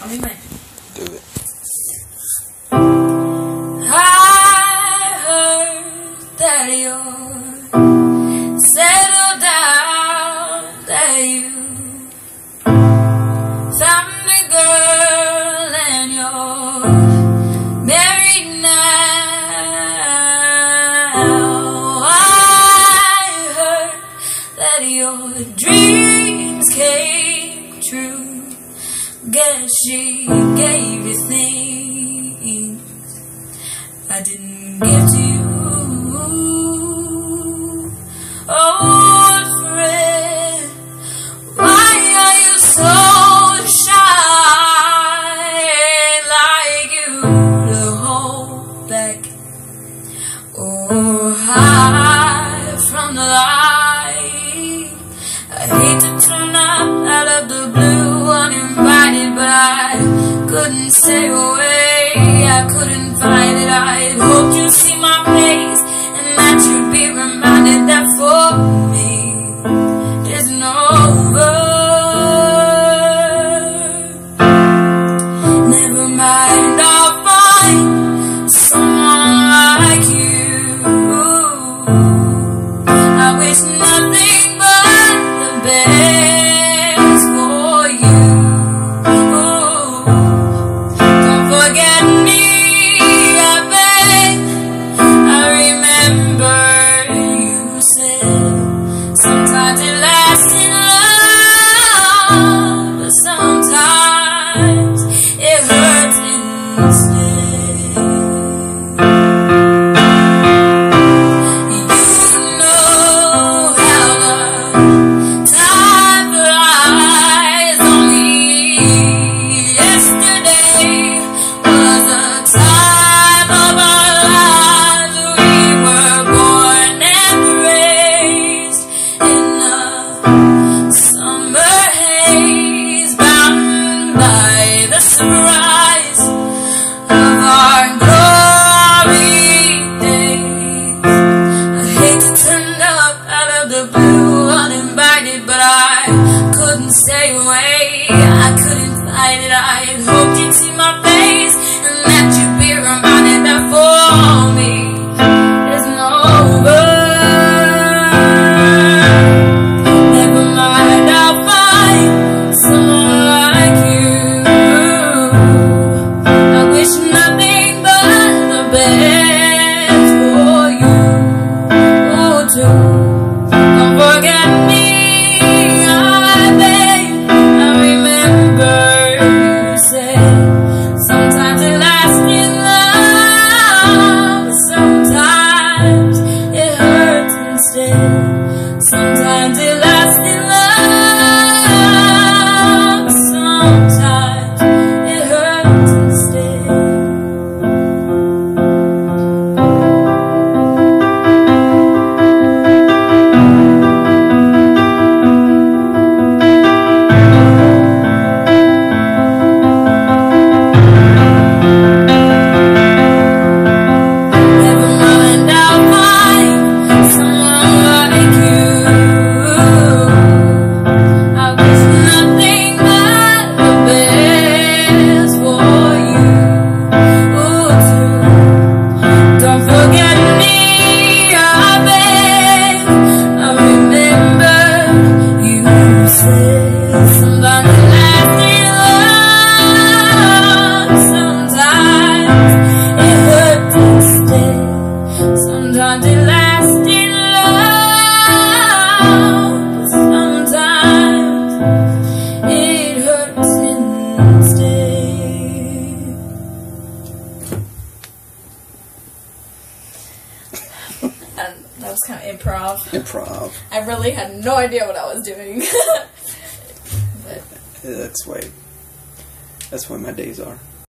Call me man. Do it. I heard that you're settled down, that you found a girl and you're married now. I heard that your dreams came true. Guess she gave you things I didn't give to you. Old friend, why are you so shy? Like you to hold back or hide from the light. I hate to turn up out of the blue uninvited, but I couldn't stay away. I couldn't fight it. I hoped you'd see my face and that you'd be reminded that for me it's over. Never mind, I'll find someone like you. I wish nothing but the best for you. Don't forget me, I beg. I remember you said sometimes it lasts in love, but sometimes it hurts instead. You know how the time flies. Only yesterday was the time of our lives. We were born and raised in a summer haze, bound by the sunrise of our glory days. I hate to turn up out of the blue uninvited, but I couldn't stay away. I couldn't fight it. I had hoped you'd see my face and that you'd be reminded that for me it's over. Never mind, I'll find someone like you. I wish nothing but the best for you. Oh, too. Don't forget me, I beg. I remember you said sometimes it lasts in love, but sometimes it hurts instead. Sometimes it lasts in love, but sometimes it hurts instead. Never mind, I'll find someone like you. I wish nothing but the best for you. Oh, too. Don't forget me, I beg. I remember you said sometimes it lasts in love, sometimes it hurts instead. Sometimes it lasts in love, but sometimes it hurts instead. And that was kind of improv. Improv. I really had no idea what I was doing. But That's why my days are.